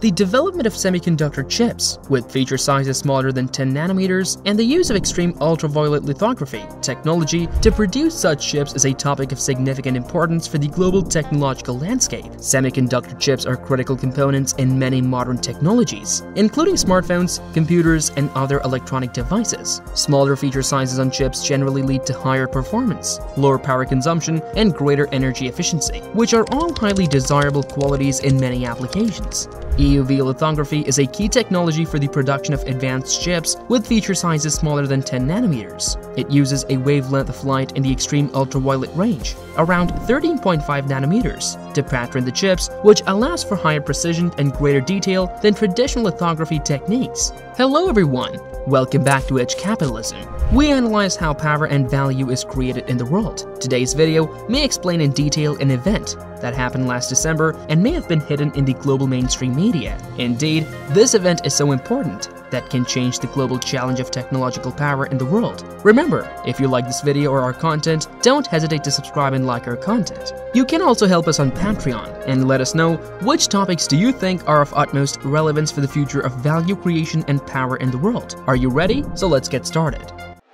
The development of semiconductor chips, with feature sizes smaller than 10 nanometers, and the use of extreme ultraviolet lithography technology to produce such chips is a topic of significant importance for the global technological landscape. Semiconductor chips are critical components in many modern technologies, including smartphones, computers, and other electronic devices. Smaller feature sizes on chips generally lead to higher performance, lower power consumption, and greater energy efficiency, which are all highly desirable qualities in many applications. EUV lithography is a key technology for the production of advanced chips with feature sizes smaller than 10 nanometers. It uses a wavelength of light in the extreme ultraviolet range, around 13.5 nanometers, to pattern the chips, which allows for higher precision and greater detail than traditional lithography techniques. Hello everyone! Welcome back to Capitalism. We analyze how power and value is created in the world. Today's video may explain in detail an event that happened last December and may have been hidden in the global mainstream media. Indeed, this event is so important that can change the global challenge of technological power in the world. Remember, if you like this video or our content, don't hesitate to subscribe and like our content. You can also help us on Patreon and let us know which topics do you think are of utmost relevance for the future of value creation and power in the world. Are you ready? So let's get started.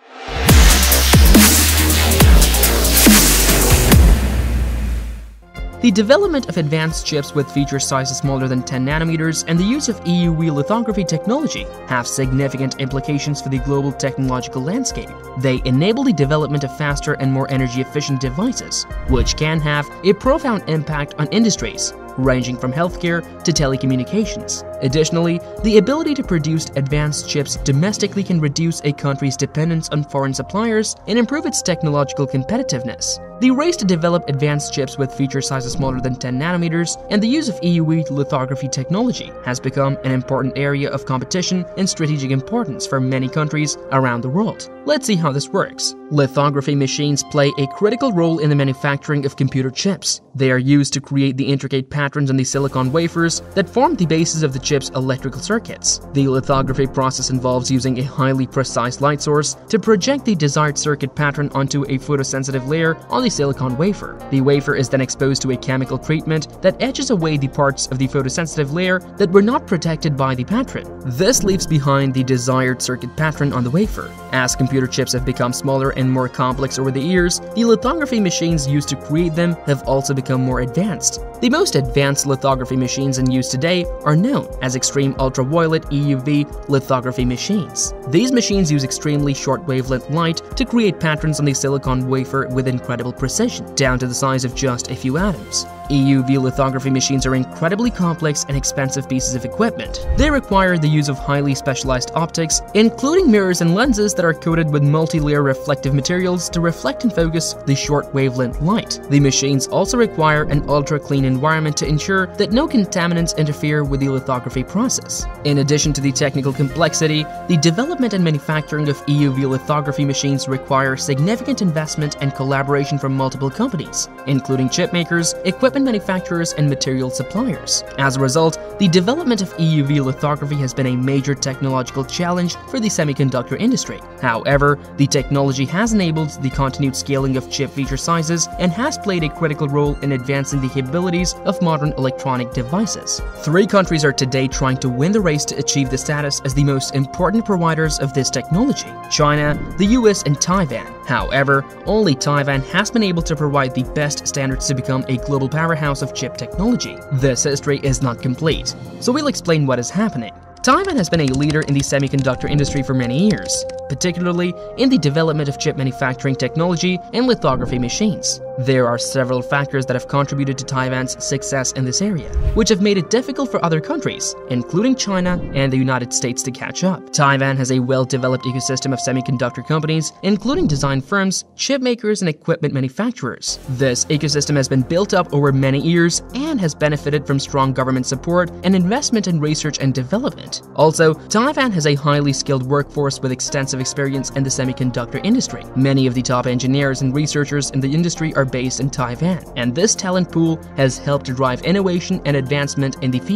The development of advanced chips with feature sizes smaller than 10 nanometers and the use of EUV lithography technology have significant implications for the global technological landscape. They enable the development of faster and more energy-efficient devices, which can have a profound impact on industries, ranging from healthcare to telecommunications. Additionally, the ability to produce advanced chips domestically can reduce a country's dependence on foreign suppliers and improve its technological competitiveness. The race to develop advanced chips with feature sizes smaller than 10 nanometers and the use of EUV lithography technology has become an important area of competition and strategic importance for many countries around the world. Let's see how this works. Lithography machines play a critical role in the manufacturing of computer chips. They are used to create the intricate patterns on the silicon wafers that form the basis of the chip's electrical circuits. The lithography process involves using a highly precise light source to project the desired circuit pattern onto a photosensitive layer on the silicon wafer. The wafer is then exposed to a chemical treatment that etches away the parts of the photosensitive layer that were not protected by the pattern. This leaves behind the desired circuit pattern on the wafer. As computer chips have become smaller and more complex over the years, the lithography machines used to create them have also become more advanced. The most advanced lithography machines in use today are known as extreme ultraviolet EUV lithography machines. These machines use extremely short wavelength light to create patterns on the silicon wafer with incredible precision, down to the size of just a few atoms. EUV lithography machines are incredibly complex and expensive pieces of equipment. They require the use of highly specialized optics, including mirrors and lenses that are coated with multi-layer reflective materials to reflect and focus the short wavelength light. The machines also require an ultra-clean environment to ensure that no contaminants interfere with the lithography process. In addition to the technical complexity, the development and manufacturing of EUV lithography machines require significant investment and collaboration from multiple companies, including chip makers, equipment manufacturers, and material suppliers. As a result, the development of EUV lithography has been a major technological challenge for the semiconductor industry. However, the technology has enabled the continued scaling of chip feature sizes and has played a critical role in advancing the capabilities of modern electronic devices. 3 countries are today trying to win the race to achieve the status as the most important providers of this technology: China, the US, and Taiwan. However, only Taiwan has been able to provide the best standards to become a global powerhouse of chip technology. This history is not complete, so we'll explain what is happening. Taiwan has been a leader in the semiconductor industry for many years, particularly in the development of chip manufacturing technology and lithography machines. There are several factors that have contributed to Taiwan's success in this area, which have made it difficult for other countries, including China and the United States, to catch up. Taiwan has a well-developed ecosystem of semiconductor companies, including design firms, chip makers, and equipment manufacturers. This ecosystem has been built up over many years and has benefited from strong government support and investment in research and development. Also, Taiwan has a highly skilled workforce with extensive experience in the semiconductor industry. Many of the top engineers and researchers in the industry are based in Taiwan, and this talent pool has helped to drive innovation and advancement in the field.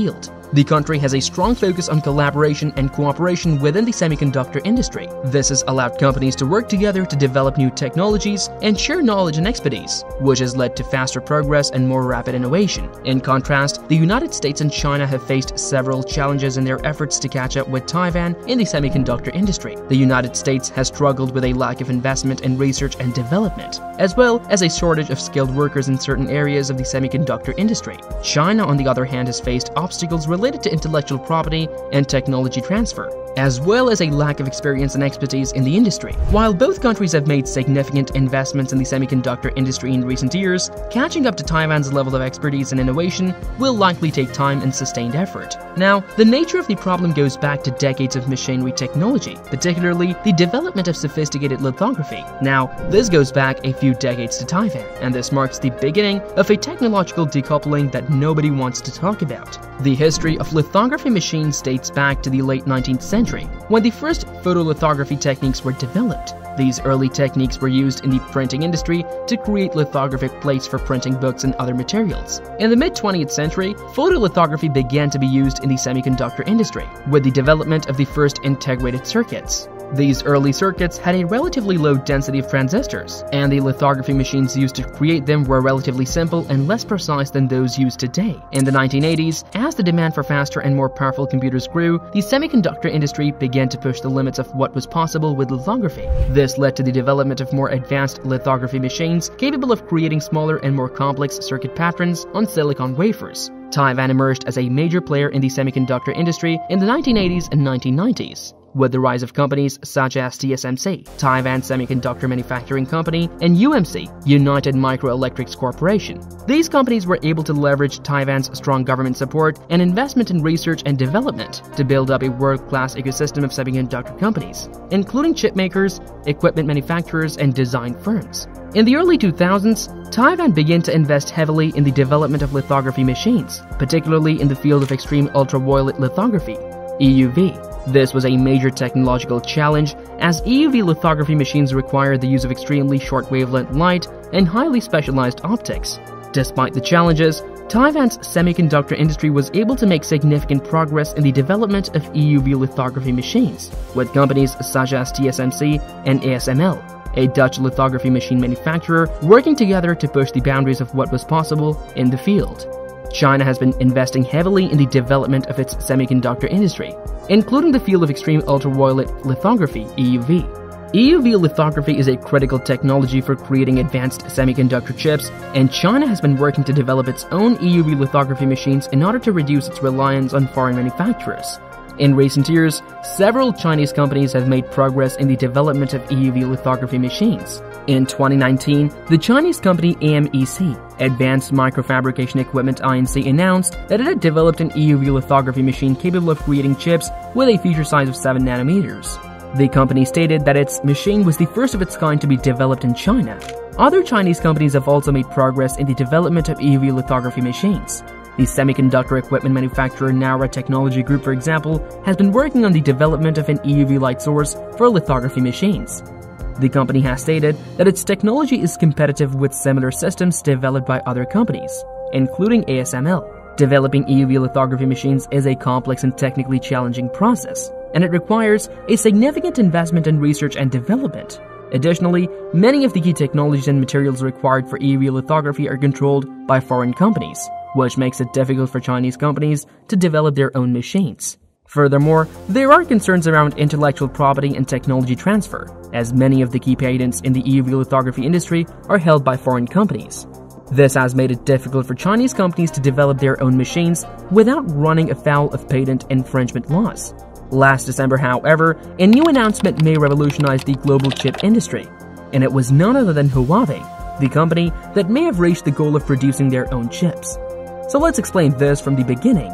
The country has a strong focus on collaboration and cooperation within the semiconductor industry. This has allowed companies to work together to develop new technologies and share knowledge and expertise, which has led to faster progress and more rapid innovation. In contrast, the United States and China have faced several challenges in their efforts to catch up with Taiwan in the semiconductor industry. The United States has struggled with a lack of investment in research and development, as well as a shortage of skilled workers in certain areas of the semiconductor industry. China, on the other hand, has faced obstacles related to intellectual property and technology transfer, as well as a lack of experience and expertise in the industry. While both countries have made significant investments in the semiconductor industry in recent years, catching up to Taiwan's level of expertise and innovation will likely take time and sustained effort. Now, the nature of the problem goes back to decades of machinery technology, particularly the development of sophisticated lithography. Now, this goes back a few decades to Taiwan, and this marks the beginning of a technological decoupling that nobody wants to talk about. The history of lithography machines dates back to the late 19th century, when the first photolithography techniques were developed. These early techniques were used in the printing industry to create lithographic plates for printing books and other materials. In the mid-20th century, photolithography began to be used in the semiconductor industry, with the development of the first integrated circuits. These early circuits had a relatively low density of transistors, and the lithography machines used to create them were relatively simple and less precise than those used today. In the 1980s, as the demand for faster and more powerful computers grew, the semiconductor industry began to push the limits of what was possible with lithography. This led to the development of more advanced lithography machines capable of creating smaller and more complex circuit patterns on silicon wafers. Taiwan emerged as a major player in the semiconductor industry in the 1980s and 1990s. With the rise of companies such as TSMC, Taiwan Semiconductor Manufacturing Company, and UMC, United Microelectrics Corporation. These companies were able to leverage Taiwan's strong government support and investment in research and development to build up a world-class ecosystem of semiconductor companies, including chip makers, equipment manufacturers, and design firms. In the early 2000s, Taiwan began to invest heavily in the development of lithography machines, particularly in the field of extreme ultraviolet lithography, EUV. This was a major technological challenge, as EUV lithography machines require the use of extremely short wavelength light and highly specialized optics. Despite the challenges, Taiwan's semiconductor industry was able to make significant progress in the development of EUV lithography machines, with companies such as TSMC and ASML, a Dutch lithography machine manufacturer, working together to push the boundaries of what was possible in the field. China has been investing heavily in the development of its semiconductor industry, including the field of extreme ultraviolet lithography, EUV. EUV lithography is a critical technology for creating advanced semiconductor chips, and China has been working to develop its own EUV lithography machines in order to reduce its reliance on foreign manufacturers. In recent years, several Chinese companies have made progress in the development of EUV lithography machines. In 2019, the Chinese company AMEC, Advanced Microfabrication Equipment Inc., announced that it had developed an EUV lithography machine capable of creating chips with a feature size of 7 nanometers. The company stated that its machine was the first of its kind to be developed in China. Other Chinese companies have also made progress in the development of EUV lithography machines. The semiconductor equipment manufacturer Naura Technology Group, for example, has been working on the development of an EUV light source for lithography machines. The company has stated that its technology is competitive with similar systems developed by other companies, including ASML. Developing EUV lithography machines is a complex and technically challenging process, and it requires a significant investment in research and development. Additionally, many of the key technologies and materials required for EUV lithography are controlled by foreign companies, which makes it difficult for Chinese companies to develop their own machines. Furthermore, there are concerns around intellectual property and technology transfer, as many of the key patents in the EUV lithography industry are held by foreign companies. This has made it difficult for Chinese companies to develop their own machines without running afoul of patent infringement laws. Last December, however, a new announcement may revolutionize the global chip industry, and it was none other than Huawei, the company that may have reached the goal of producing their own chips. So let's explain this from the beginning.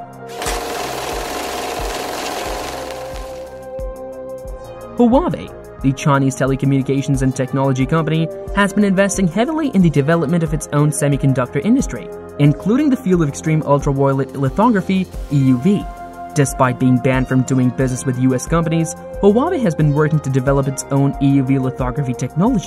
Huawei, the Chinese telecommunications and technology company, has been investing heavily in the development of its own semiconductor industry, including the field of extreme ultraviolet lithography, EUV. Despite being banned from doing business with US companies, Huawei has been working to develop its own EUV lithography technology,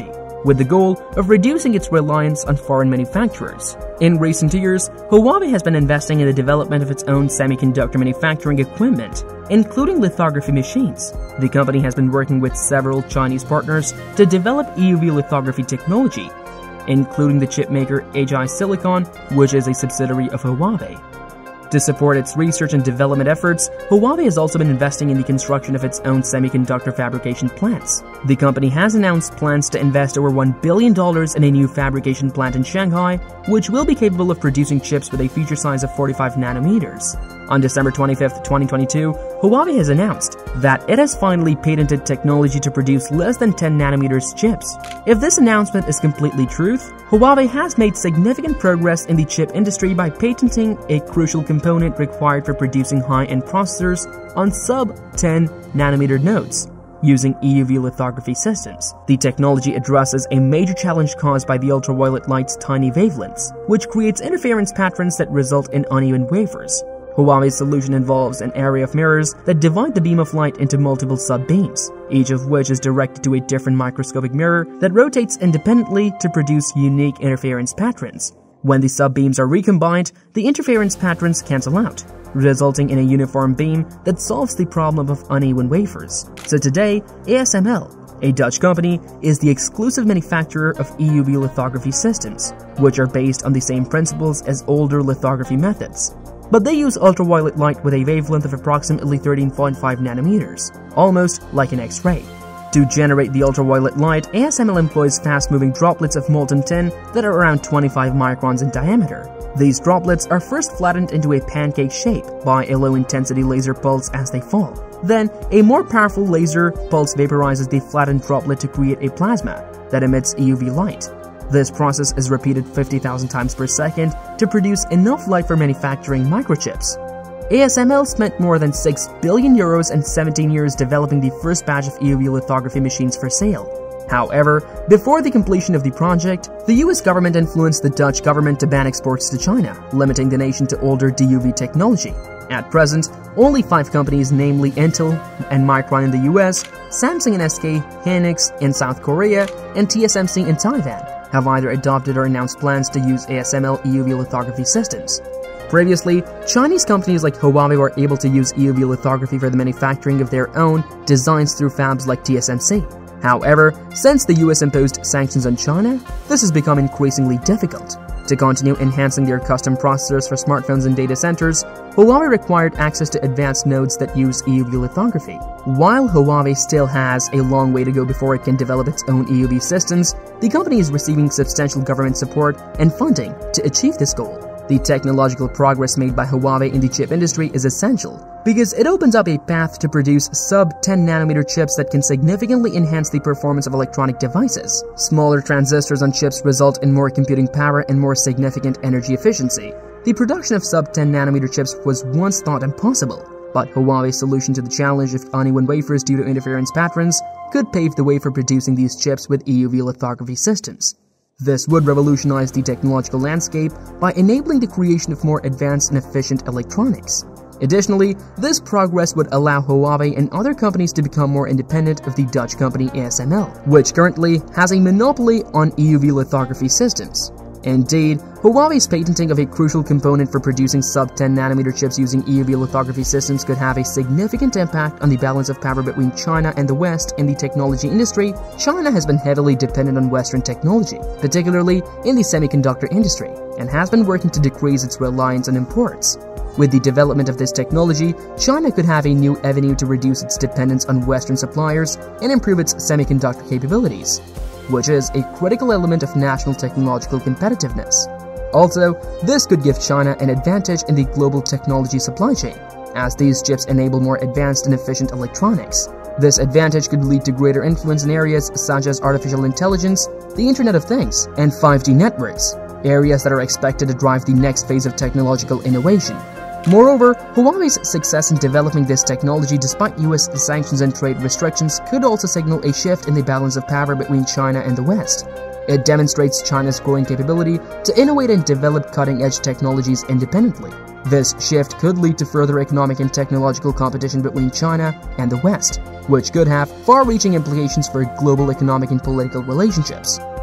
with the goal of reducing its reliance on foreign manufacturers. In recent years, Huawei has been investing in the development of its own semiconductor manufacturing equipment, including lithography machines. The company has been working with several Chinese partners to develop EUV lithography technology, including the chipmaker HI Silicon, which is a subsidiary of Huawei. To support its research and development efforts, Huawei has also been investing in the construction of its own semiconductor fabrication plants. The company has announced plans to invest over $1 billion in a new fabrication plant in Shanghai, which will be capable of producing chips with a feature size of 45 nanometers. On December 25, 2022, Huawei has announced that it has finally patented technology to produce less than 10 nanometers chips. If this announcement is completely true, Huawei has made significant progress in the chip industry by patenting a crucial component required for producing high-end processors on sub-10 nanometer nodes using EUV lithography systems. The technology addresses a major challenge caused by the ultraviolet light's tiny wavelengths, which creates interference patterns that result in uneven wafers. Huawei's solution involves an array of mirrors that divide the beam of light into multiple sub-beams, each of which is directed to a different microscopic mirror that rotates independently to produce unique interference patterns. When the sub-beams are recombined, the interference patterns cancel out, resulting in a uniform beam that solves the problem of uneven wafers. So today, ASML, a Dutch company, is the exclusive manufacturer of EUV lithography systems, which are based on the same principles as older lithography methods. But they use ultraviolet light with a wavelength of approximately 13.5 nanometers, almost like an X-ray. To generate the ultraviolet light, ASML employs fast-moving droplets of molten tin that are around 25 microns in diameter. These droplets are first flattened into a pancake shape by a low-intensity laser pulse as they fall. Then, a more powerful laser pulse vaporizes the flattened droplet to create a plasma that emits EUV light. This process is repeated 50,000 times per second to produce enough light for manufacturing microchips. ASML spent more than 6 billion euros and 17 years developing the first batch of EUV lithography machines for sale. However, before the completion of the project, the US government influenced the Dutch government to ban exports to China, limiting the nation to older DUV technology. At present, only 5 companies, namely Intel and Micron in the US, Samsung and SK Hynix in South Korea, and TSMC in Taiwan, have either adopted or announced plans to use ASML EUV lithography systems. Previously, Chinese companies like Huawei were able to use EUV lithography for the manufacturing of their own designs through fabs like TSMC. However, since the US imposed sanctions on China, this has become increasingly difficult. To continue enhancing their custom processors for smartphones and data centers, Huawei required access to advanced nodes that use EUV lithography. While Huawei still has a long way to go before it can develop its own EUV systems, the company is receiving substantial government support and funding to achieve this goal. The technological progress made by Huawei in the chip industry is essential because it opens up a path to produce sub-10 nanometer chips that can significantly enhance the performance of electronic devices. Smaller transistors on chips result in more computing power and more significant energy efficiency. The production of sub-10 nanometer chips was once thought impossible, but Huawei's solution to the challenge of uneven wafers due to interference patterns could pave the way for producing these chips with EUV lithography systems. This would revolutionize the technological landscape by enabling the creation of more advanced and efficient electronics. Additionally, this progress would allow Huawei and other companies to become more independent of the Dutch company ASML, which currently has a monopoly on EUV lithography systems. Indeed, Huawei's patenting of a crucial component for producing sub-10 nanometer chips using EUV lithography systems could have a significant impact on the balance of power between China and the West in the technology industry. China has been heavily dependent on Western technology, particularly in the semiconductor industry, and has been working to decrease its reliance on imports. With the development of this technology, China could have a new avenue to reduce its dependence on Western suppliers and improve its semiconductor capabilities, which is a critical element of national technological competitiveness. Also, this could give China an advantage in the global technology supply chain, as these chips enable more advanced and efficient electronics. This advantage could lead to greater influence in areas such as artificial intelligence, the Internet of Things, and 5G networks, areas that are expected to drive the next phase of technological innovation. Moreover, Huawei's success in developing this technology despite US sanctions and trade restrictions could also signal a shift in the balance of power between China and the West. It demonstrates China's growing capability to innovate and develop cutting-edge technologies independently. This shift could lead to further economic and technological competition between China and the West, which could have far-reaching implications for global economic and political relationships.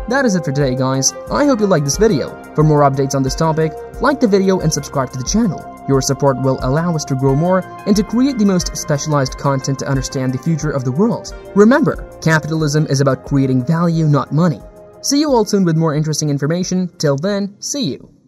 That is it for today, guys. I hope you liked this video. For more updates on this topic, like the video and subscribe to the channel. Your support will allow us to grow more and to create the most specialized content to understand the future of the world. Remember, capitalism is about creating value, not money. See you all soon with more interesting information. Till then, see you.